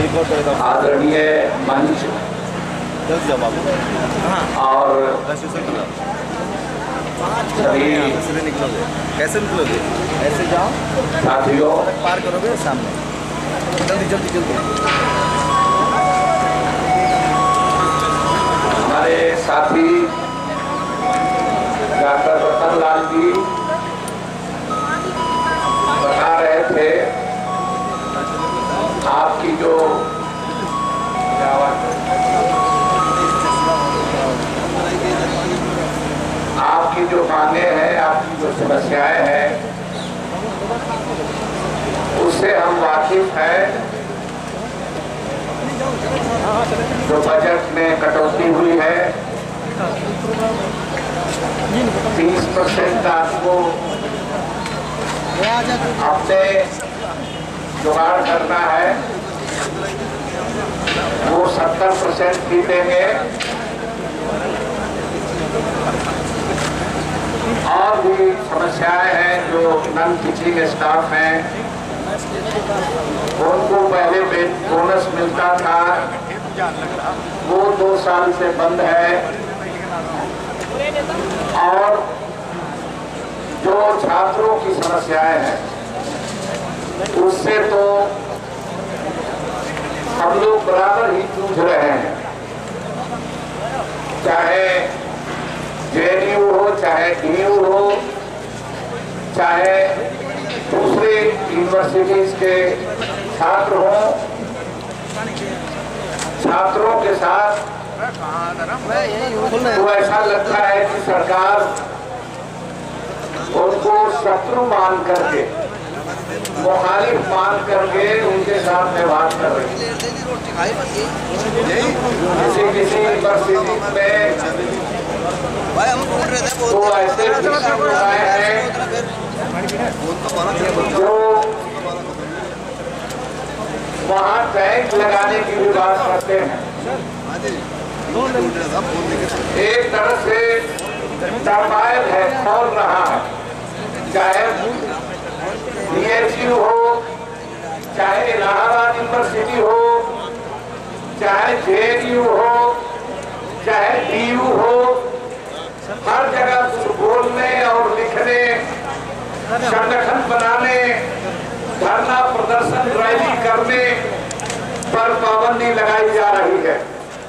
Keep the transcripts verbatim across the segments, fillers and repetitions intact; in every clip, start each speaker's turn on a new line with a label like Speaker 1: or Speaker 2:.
Speaker 1: आदरणीय मंच और सभी
Speaker 2: कैसे निकलोगे? ऐसे जाओ,
Speaker 1: साथियों,
Speaker 2: पार करोगे सामने, जल्दी जल्दी जल्दी।
Speaker 1: हमारे साथी डॉक्टर रतन लाल जी बता रहे थे आपकी जो आपकी जो मांगे हैं, आपकी जो समस्याएं हैं, उससे हम वाकिफ हैं। जो बजट में कटौती हुई है, तीस परसेंट आपको अपने जुगाड़ करना है, वो सत्तर परसेंट भी देंगे। और भी समस्याएं हैं, जो नॉन टीचिंग स्टाफ हैं, उनको पहले बोनस मिलता था, वो दो साल से बंद है। और जो छात्रों की समस्याएं हैं, उससे तो हम लोग बराबर ही जूझ रहे हैं। चाहे जेएनयू हो, चाहे डीयू हो, चाहे दूसरे यूनिवर्सिटीज के छात्र हों, छात्रों के साथ तो ऐसा लगता है कि सरकार उनको शत्रु मान करके, मुखालिफ मान करके उनके साथ व्यवहार कर रही है। किसी किसी परिस्थिति में तो ऐसे हैं जो वहाँ टैंक लगाने की भी बात करते हैं। एक तरह से टर्माइल है, खोल रहा है। चाहे डीएचयू हो, चाहे इलाहाबाद यूनिवर्सिटी हो, चाहे जेएनयू हो, चाहे डीयू हो, हर जगह कुछ बोलने और लिखने, संगठन बनाने, धरना प्रदर्शन रैली करने पर पाबंदी लगाई जा रही है।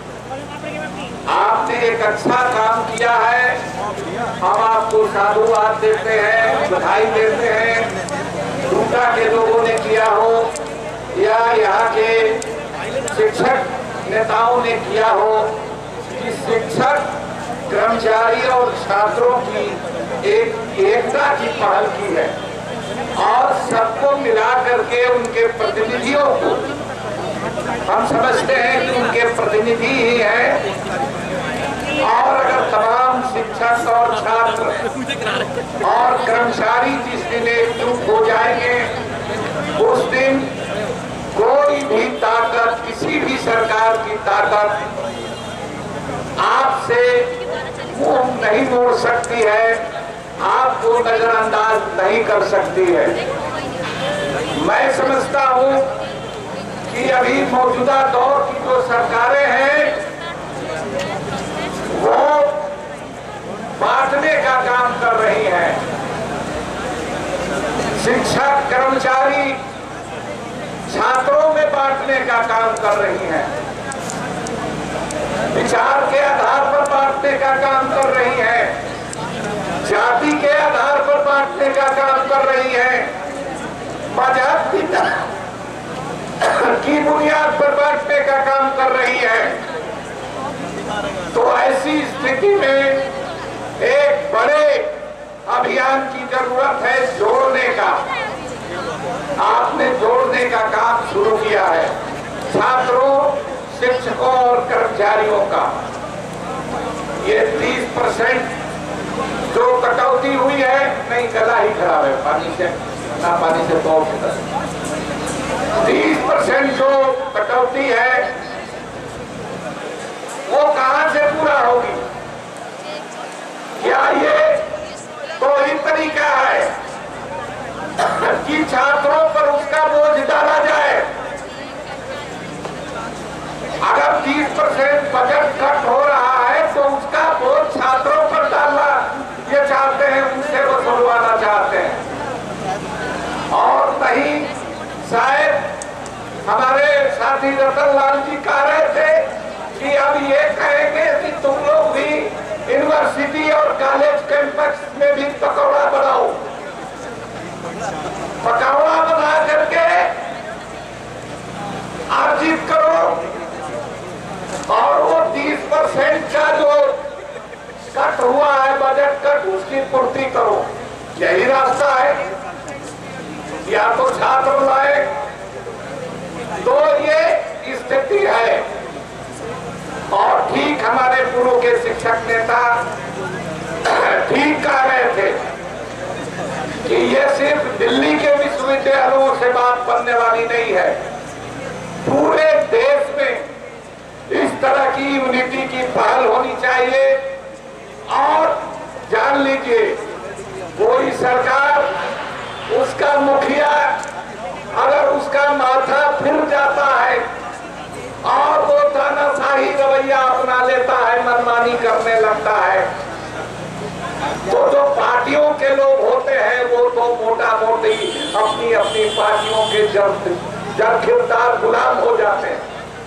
Speaker 1: आपने एक अच्छा काम किया है, हम आपको साधुवाद देते हैं, बधाई देते हैं। रूटा के लोगों ने किया हो या यहाँ के शिक्षक नेताओं ने किया हो, कि शिक्षक, कर्मचारी और छात्रों की एक एकता की पहल की है और सबको मिला करके उनके प्रतिनिधियों को, हम समझते हैं कि उनके प्रतिनिधि ही हैं। और अगर तमाम शिक्षक और छात्र और कर्मचारी जिस दिन एकजुट हो जाएंगे, उस दिन कोई भी ताकत, किसी भी सरकार की ताकत आपसे मुंह नहीं मोड़ सकती है, आपको नजरअंदाज नहीं कर सकती है। मैं समझता हूं कि अभी मौजूदा दौर की जो सरकारें हैं, वो बांटने का काम कर रही हैं। शिक्षक, कर्मचारी, छात्रों में बांटने का काम कर रही हैं। विचार के आधार पर बांटने का काम कर रही है, जाति के आधार पर बांटने का काम कर रही है, मजहब की बुनियाद पर बांटने का काम कर रही है। तो ऐसी स्थिति में एक बड़े अभियान की जरूरत है, जोड़ने का। आपने जोड़ने का काम शुरू किया है, छात्रों, शिक्षकों और कर्मचारियों का। ये तीस परसेंट जो कटौती हुई है, नहीं गला ही खराब है, पानी से ना पानी से तो तीस परसेंट जो कटौती है, वो कहां से पूरा होगी? क्या ये कोई तरीका है कि छात्रों पर उसका बोझ डाला जाए? तक उसकी पूर्ति करो, यही रास्ता है। या तो छात्र लाए, तो ये स्थिति है। और ठीक हमारे पूर्व के शिक्षक नेता ठीक कह रहे थे कि ये सिर्फ दिल्ली के विश्वविद्यालयों से बात बनने वाली नहीं है, पूरे देश में इस तरह की यूनिटी की पहल होनी चाहिए। और जान लीजिए, कोई सरकार, उसका मुखिया अगर उसका माथा फिर जाता है और वो तानाशाही रवैया अपना लेता है, मनमानी करने लगता है, तो जो पार्टियों के लोग होते हैं वो तो मोटा मोटी अपनी अपनी पार्टियों के जरखिरदार गुलाम हो जाते हैं।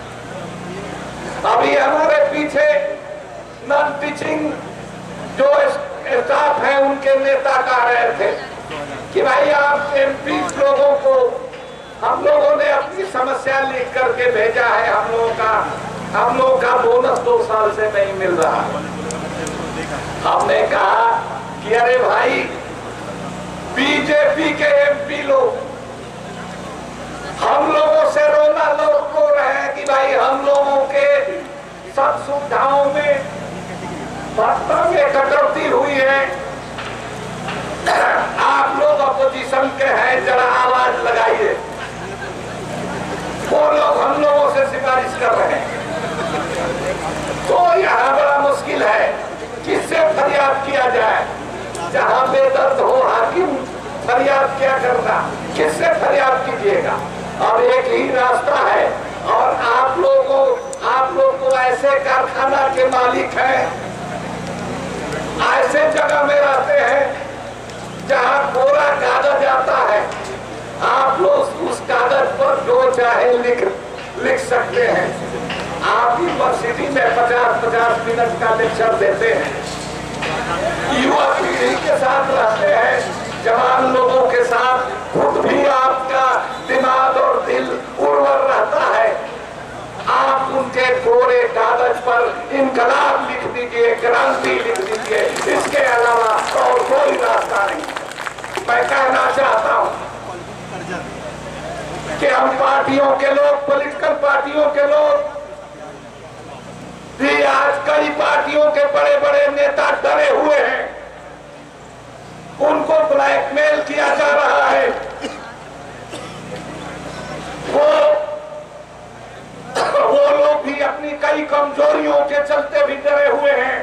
Speaker 1: अभी हमारे पीछे नॉन टीचिंग जो स्टाफ है उनके नेता कह रहे थे कि भाई आप एमपी लोगों को, हम लोगों ने अपनी समस्या लिख करके भेजा है, हम लोगों का हम लोगों का बोनस दो साल से नहीं मिल रहा। हमने कहा कि अरे भाई, बीजेपी के एमपी लोग हम लोगों से रोना लोग रो रहे हैं कि भाई हम लोगों के सब सुविधाओं में वास्तव में कटौती हुई है। आप लोग अपोजिशन के हैं, जरा आवाज लगाइए। वो लोग हम लोगों से सिफारिश कर रहे हैं। तो यहाँ बड़ा मुश्किल है, किससे फरियाद किया जाए? जहाँ बेदर्द हो हाकिम, फरियाद क्या करना, किससे फरियाद कीजिएगा? अब एक ही रास्ता है। और आप लोगों आप लोग को ऐसे कारखाना के मालिक हैं, ऐसे जगह में रहते हैं जहाँ कोरा कागज आता है, आप लोग उस कागज पर जो चाहे लिख लिख सकते हैं। आप यूनिवर्सिटी में पचास पचास मिनट का लेक्चर देते हैं, युवा पीढ़ी के साथ रहते हैं, जवान लोगों के साथ, खुद भी आपका दिमाग और दिल उर्वर रहता है। आप उनके कोरे कागज पर इनकलाब लिख दीजिए, क्रांति लिख दीजिए, इसके अलावा और कोई रास्ता नहीं। मैं कहना चाहता हूं कि हम पार्टियों के लोग, पॉलिटिकल पार्टियों के लोग भी, आज कई पार्टियों के बड़े बड़े नेता डरे हुए हैं, उनको ब्लैकमेल किया जा रहा है। वो वो लोग भी अपनी कई कमजोरियों के चलते भी डरे हुए हैं।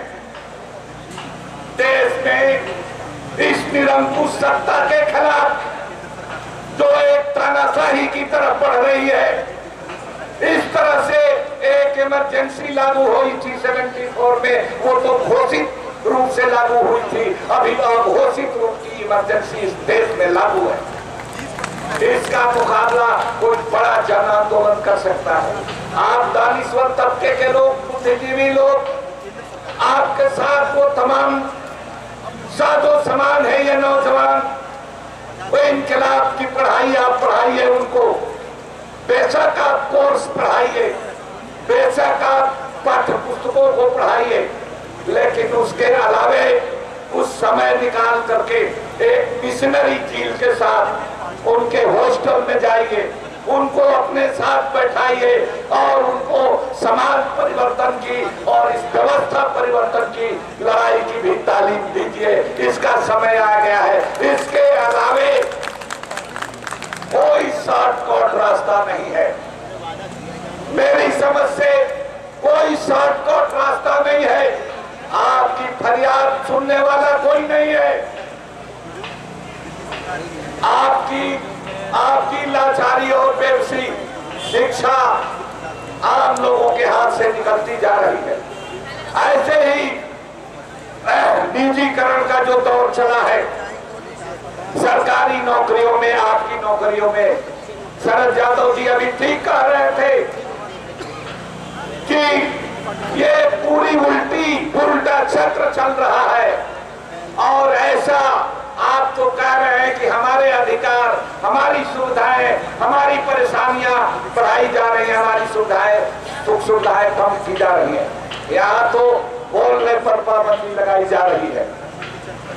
Speaker 1: देश में इस निरंकुश सत्ता के खिलाफ जो एक तानाशाही की तरफ बढ़ रही है, इस तरह से एक इमरजेंसी लागू हुई थी चौहत्तर में, वो तो घोषित रूप से लागू हुई थी, अभी अघोषित रूप की इमरजेंसी इस देश में लागू है। इसका मुकाबला कोई बड़ा जन आंदोलन कर सकता है। आप दानिश्वर तबके के लोग, बुद्धिजीवी लोग, आपके साथ वो तमाम साधो समान है ये नौजवान, वो इनकलाब की पढ़ाई आप पढ़ाइए उनको, बेशक आप कोर्स पढ़ाइए, बेशक आप पाठ्य पुस्तकों को पढ़ाइए, लेकिन उसके अलावे उस समय निकाल करके एक मिशनरी फील के साथ उनके हॉस्टल में जाइए, उनको अपने साथ बैठाइए और उनको समाज परिवर्तन की और इस व्यवस्था परिवर्तन की लड़ाई की भी तालीम दीजिए। इसका समय आ गया है। इसके अलावे कोई शॉर्टकट रास्ता नहीं है। मेरी समझ से कोई शॉर्टकट रास्ता नहीं है। आपकी फरियाद सुनने वाला कोई नहीं है। आपकी आपकी लाचारी और बेबसी शिक्षा आम लोगों के हाथ से निकलती जा रही है। ऐसे ही निजीकरण का जो दौर चला है, सरकारी नौकरियों में, आपकी नौकरियों में, शरद यादव जी अभी ठीक कह रहे थे कि ये पूरी उल्टी उल्टा चक्र चल रहा है। और ऐसा आप तो कह रहे हैं कि हमारे अधिकार, हमारी सुविधाएं, हमारी परेशानियां बढ़ाई जा रही हैं, हमारी सुविधाएं, सुख सुविधाएं कम की जा रही हैं। यहाँ तो बोलने पर पाबंदी लगाई जा रही है।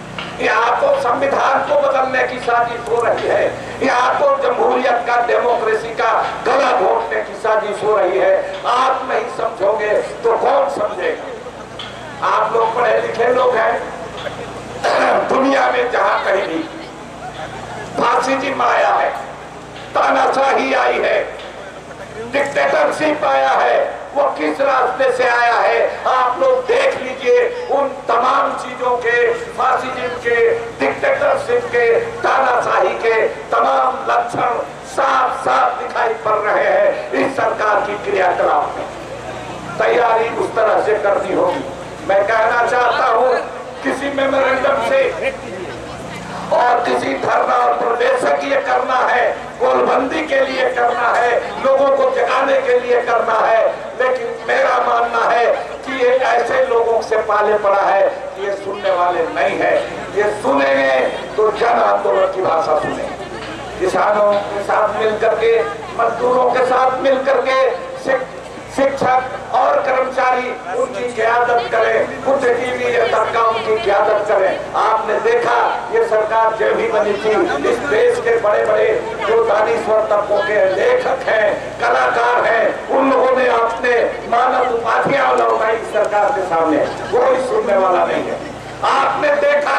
Speaker 1: यहाँ तो संविधान को बदलने की साजिश हो रही है, यहाँ तो जमहूरियत का, डेमोक्रेसी का गला घोटने की साजिश हो रही है। आप नहीं समझोगे तो कौन समझेगा? आप लोग पढ़े लिखे लोग हैं, दुनिया में जहां कहीं भी फासिज्म आया है, तानाशाही आई है, डिक्टेटरशिप आया है, वो किस रास्ते से आया है? आप लोग देख लीजिए, उन तमाम चीजों के, फासिज्म के, डिक्टेटरशिप के, तानाशाही के तमाम लक्षण साफ साफ दिखाई पड़ रहे हैं इस सरकार की क्रियाकलाप में। तैयारी उस तरह से करनी होगी। मैं कहना चाहता हूँ, किसी मेमोरेंडम से और किसी धरना और प्रदर्शन के लिए करना है, गोलबंदी के लिए करना है, लोगों को जगाने के लिए करना है, लेकिन मेरा मानना है कि ये ऐसे लोगों से पाले पड़ा है कि ये सुनने वाले नहीं है। ये सुनेंगे तो जन आंदोलन की भाषा सुनेंगे। किसानों के साथ मिलकर के, मजदूरों के साथ मिलकर के, शिक्षक और कर्मचारी उनकी क़यादत करें, बुद्धिजीवी तबका उनकी क़यादत करें। आपने देखा ये सरकार जब भी बनी थी, इस देश के बड़े बड़े जो दानिश्वर तबकों के लेखक हैं, कलाकार हैं, उन लोगों ने अपने मानव उपाधियां लौटाई सरकार के सामने, कोई सुनने वाला नहीं है। आपने देखा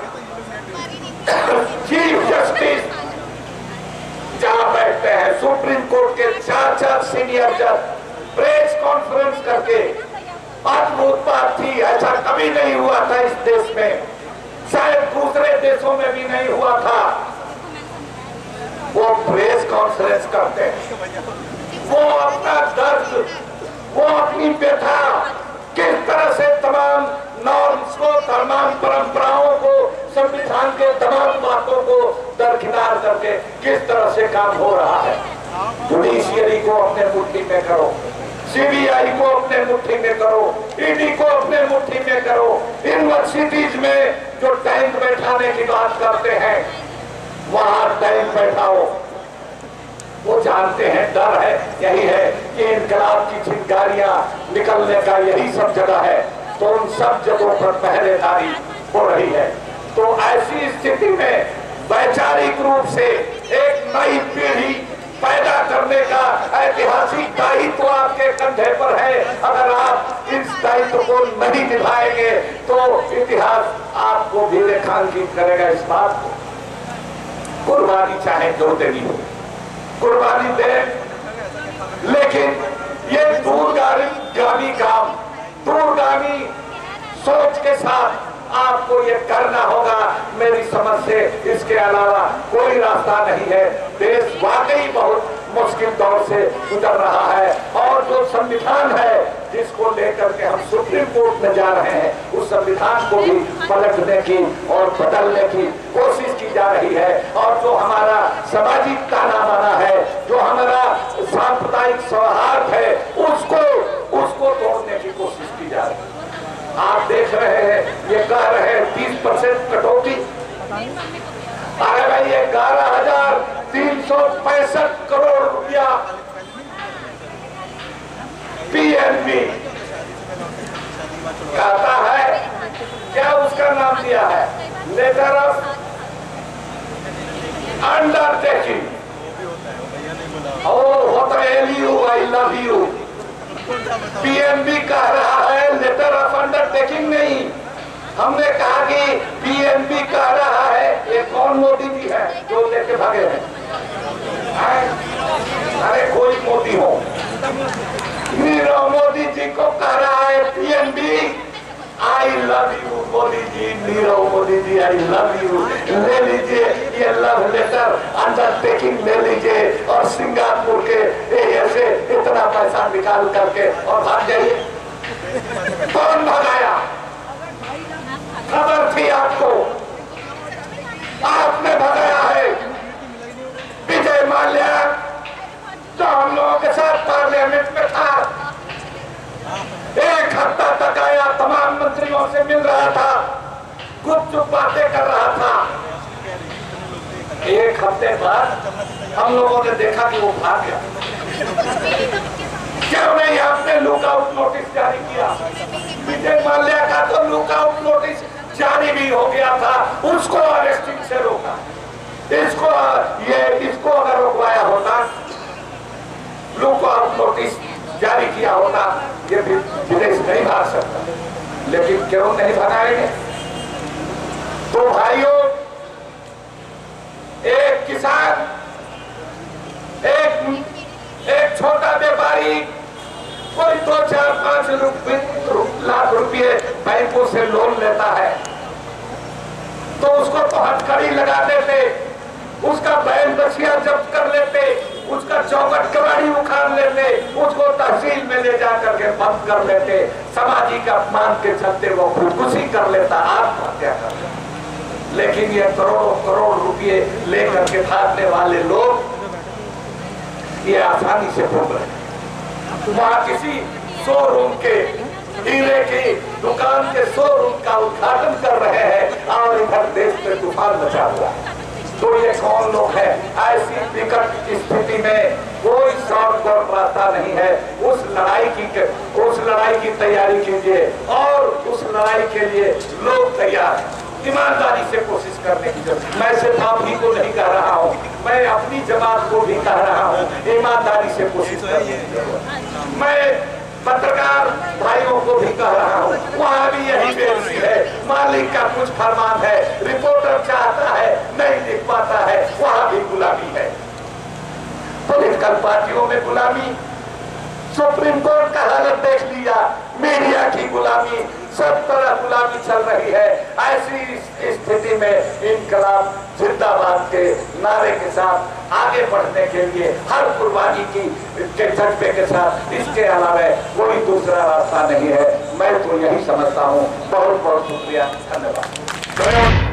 Speaker 1: चीफ जस्टिस जहां बैठते हैं, सुप्रीम कोर्ट के चार चार सीनियर जज प्रेस कॉन्फ्रेंस करके, अद्भुत बात थी, ऐसा कभी नहीं हुआ था इस देश में, शायद दूसरे देशों में भी नहीं हुआ था। वो प्रेस कॉन्फ्रेंस करते हैं, वो अपना दर्द, वो अपनी व्यथा, किस तरह से तमाम नॉर्म्स को, तमाम परंपराओं को, संविधान के तमाम बातों को दरकिनार करके किस तरह से काम हो रहा है। जुडिशियरी को अपने मुट्ठी में करो, सीबीआई को अपने मुट्ठी में करो, ईडी को अपने मुट्ठी में करो। यूनिवर्सिटीज में जो टैंक बैठाने की बात करते हैं, वहां टैंक बैठाओ। वो जानते हैं, डर है, यही है कि इनकलाब की चिंगारियां निकलने का यही सब जगह है, तो उन सब जगहों पर पहरेदारी हो रही है। तो ऐसी स्थिति में वैचारिक रूप से एक नई पीढ़ी पैदा करने का ऐतिहासिक दायित्व आपके कंधे पर है। अगर आप इस दायित्व को नहीं निभाएंगे तो इतिहास आपको भी रेखांकित करेगा इस बात को। कुर्बानी चाहे जो देनी हो, कुर्बानी दे, लेकिन ये दूरगामी काम, दूरगामी सोच के साथ आपको ये करना होगा। मेरी समझ से इसके अलावा कोई रास्ता नहीं है। देश वाकई बहुत मुश्किल दौर से गुजर रहा है, और जो संविधान है जिसको लेकर के हम सुप्रीम कोर्ट में जा रहे हैं, उस संविधान को भी पलटने की और बदलने की कोशिश की जा रही है। और जो हमारा सामाजिक ताना बाना है, जो हमारा सांप्रदायिक सौहार्द है, उसको उसको तोड़ने की कोशिश की जा रही है। आप देख रहे हैं, ये कह रहे हैं तीस परसेंट कटौती। अरे भाई, ये ग्यारह हजार तीन सौ पैंसठ करोड़ रुपया पीएनबी कहता है, क्या उसका नाम दिया है, letter of undertaking. Oh what L you, I love you. PNB कह रहा है, लेटर ऑफ अंडरटेकिंग नहीं। हमने कहा कि पीएनबी कह रहा है, ये कौन मोदी जी है जो लेके भागे हैं? अरे कोई मोदी हो, नीरव मोदी जी को कह रहा है PNB, I love you Modi ji, Nirav Modi ji, I love you. ले लीजिए ये लव लेटर, अंडरटेकिंग ले लीजिए, और सिंगापुर के ऐसे इतना पैसा निकाल करके और भाग जाइए। कौन भगाया? खबर थी आपको, आपने भगाया है। विजय माल्या जो हम लोगों के साथ पार्लियामेंट में था, एक हफ्ता तक आया, तमाम मंत्रियों से मिल रहा था, गुपचुप बातें कर रहा था। एक हफ्ते बाद हम लोगों ने देखा कि वो भाग गया। क्यों नहीं आपने लुकआउट नोटिस जारी किया? विजय माल्या का तो लुकआउट नोटिस जारी भी भी हो गया था उसको अरेस्टिंग से रोका। इसको ये इसको अगर रोकवाया होता, लुक आउट नोटिस जारी किया होता, ये भी विदेश नहीं भाग सकता। लेकिन क्यों नहीं भगाएंगे? तो भाइयों, एक किसान, एक एक छोटा व्यापारी कोई दो चार पांच रुपए लाख रुपए बैंकों से लोन लेता है तो उसको तो हथकड़ी लगा देते, उसका बैल बछिया जब्त कर लेते, उसका चौकट कबाड़ी उखाड़ लेते, उसको तहसील में ले जाकर के बंद कर लेते, सामाजिक अपमान के चलते वो खुदकुशी कर लेता, आत्महत्या कर लेता। लेकिन ये करोड़ों करोड़ रुपए लेकर के भागने वाले लोग ये आसानी से भूल रहे। वहां किसी शोरूम के हीरे की दुकान के शोरूम का उद्घाटन कर रहे हैं और इधर देश में तूफान मचा हुआ है। तो ये कौन लोग हैं? ऐसी विकट स्थिति में कोई शॉर्टकट रास्ता नहीं है। उस लड़ाई की उस लड़ाई की तैयारी कीजिए और उस लड़ाई के लिए लोग तैयार हैं। ईमानदारी से कोशिश करने की जरूरत। मैं सिर्फ आप ही को नहीं कह रहा हूँ, मैं अपनी जमात को भी कह रहा हूँ, ईमानदारी से कोशिश करने की जरूरत। मैं पत्रकार भाइयों को भी कह रहा हूँ, वहाँ भी यही बेइज्जती है। मालिक का कुछ फरमान है, रिपोर्टर चाहता है, नहीं लिख पाता है, वहाँ भी गुलामी है। पॉलिटिकल पार्टियों में गुलामी, सुप्रीम कोर्ट का हालत देख लिया, मीडिया की गुलामी, सब तरह गुलामी चल रही है। ऐसी स्थिति में इनकलाब जिंदाबाद के नारे के साथ आगे बढ़ने के लिए हर कुर्बानी की के जज्बे के साथ इसके अलावा कोई दूसरा रास्ता नहीं है। मैं तो यही समझता हूँ। बहुत बहुत शुक्रिया, धन्यवाद।